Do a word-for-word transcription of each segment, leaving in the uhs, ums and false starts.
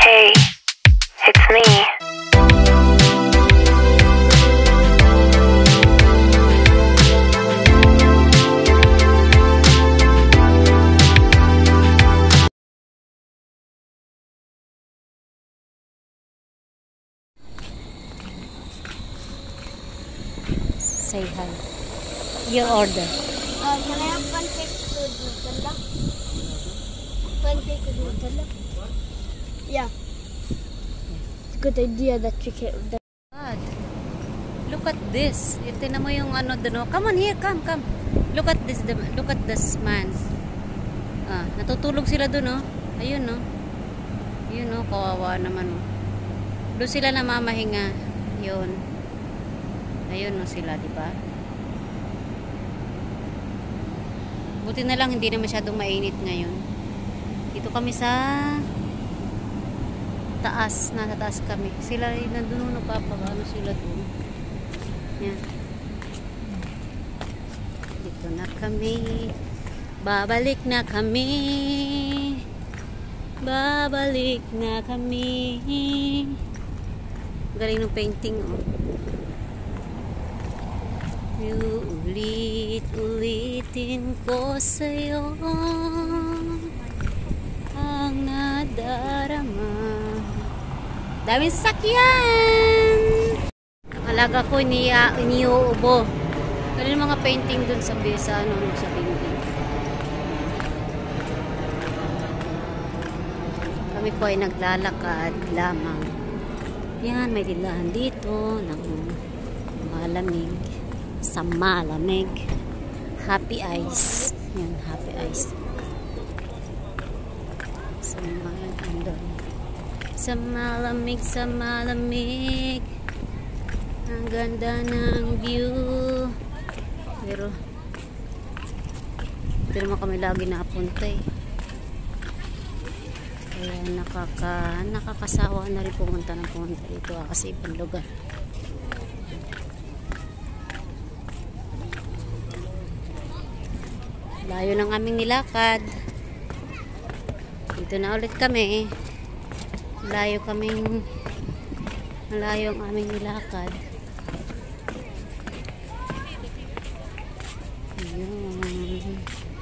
Hey, it's me. Say hi. Your order. Uh, can I have pancake with Nutella? Pancake with Nutella? Yeah. It's a good idea that you can... God. Look at this. Ito na mo yung ano doon. Come on here, come, come. Look at this, look at this man. Ah, natutulog sila doon, oh. Ayun, oh. Ayun, oh, kawawa naman, oh. Doon sila namamahinga. Yun. Ayun, oh, sila, di ba? Buti na lang hindi na masyadong mainit ngayon. Dito kami sa taas, nasa taas kami. Sila rin nandun, napapagano sila doon. Yan. Dito na kami. Babalik na kami. Babalik na kami. Galing ng painting, oh. Ulit-ulitin ko sa'yo ang nadarama. Daming sasakyan. Ang alaga ko iniuubo. Ganun mga painting dun sa bisa, ano, sa dingding. Kami po ay naglalakad lamang. Yan, may tindahan dito ng malamig. Sa malamig. Happy Ice. Yan, Happy Ice. Sa malamig. Sa malamig, sa malamig. Ang ganda ng view. Pero ito naman kami lagi napunta, eh. Kaya nakaka, nakakasawa na rin pumunta ng pumunta dito, ah, kasi ibang lugar. Layo ng aming nilakad. Dito na ulit kami. Layo kaming malayo ang aming nilakad. Ayun.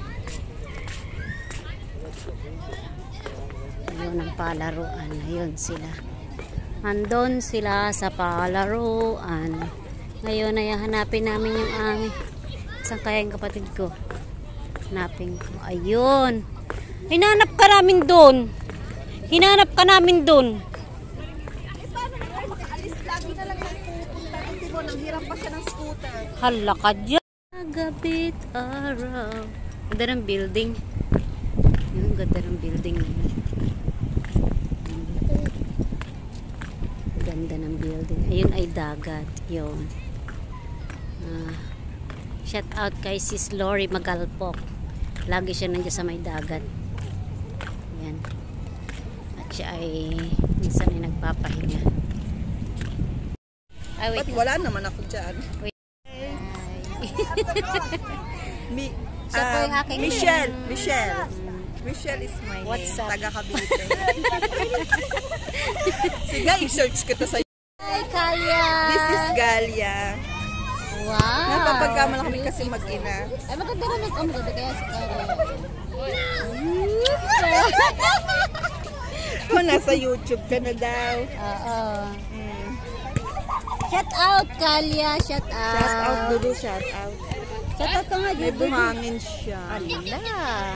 Ayun ang palaruan. Ayun sila. Andon sila sa palaruan. Ngayon ay hanapin namin yung aming isang kayang kapatid ko. Hanapin ko. Ayun. Hinanap ka namin doon. Hinanap ka namin doon. Eh, paano naman makaalis? Lagi na lang nagpupunta. Hindi mo, nanghiram pa siya ng scooter. Hala ka dyan. Gabit araw. Ganda ng building. Yung ganda ng building. Ganda ng building. Ayun ay dagat. Yun. Ah, shout out kay Sis Lori Magalpok. Lagi siya nandiyan sa may dagat. Yan. At siya ay minsan ay nagpapahinga. Ay, wait. Ba't wala naman ako dyan? Wait. Mi, Siya po yung um, aking Michelle. name. Michelle. Michelle is my What's name. up? Taga Cavite. Sige, i-search ko to sa... Hi, Kalia! This is Galia. Wow! Napapagkamal kami kasi mag-ina. Ay, maganda naman. Oh, maganda kaya si Kalia. Oh, nasa YouTube ka na daw. Oo. Mm. Shout out, Kalia. Shout out. Shout out, Dudu. Shout out. Shout out ka nga, May Dudu. buhangin siya. Ala.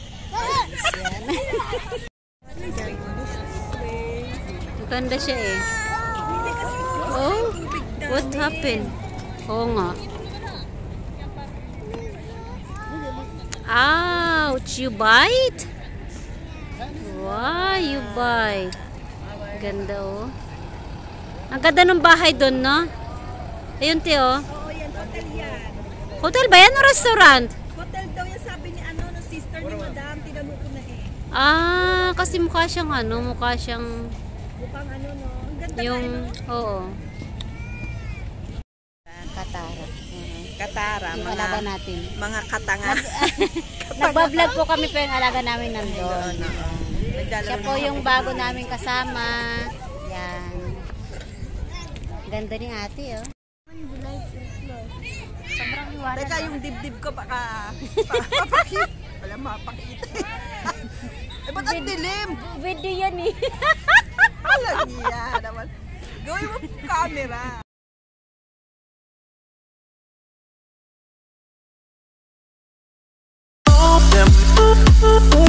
Maganda siya eh. Oh, what happened? Oo nga. Ouch, you bite? Wow, you bite. Ganda oh. Ang ganda ng bahay doon, no? Ayun, te, oh. Oo, yan. Hotel yan. Hotel ba yan o restaurant? Hotel daw yan, sabi ni ano, no, sister ni Madam. Tinanong ko na eh. Ah, kasi mukha siyang ano, mukha siyang Mukhang ano, no? Ang ganda yung, na, no? oo. Katara. Katara, Yung mga, alaga natin. mga katanga. Nagbablog po kami pero yung alaga namin nandun. Nandun, oo. Siya po yung bago namin kasama. Yan. Ganda ni ate, oh. Sobrang liwanag. Teka, yung dibdib ko baka pa, papakit. Wala mapakita. Eh, ba't ang dilim? Video yan eh. Alam niya naman. Gawin mo camera. Them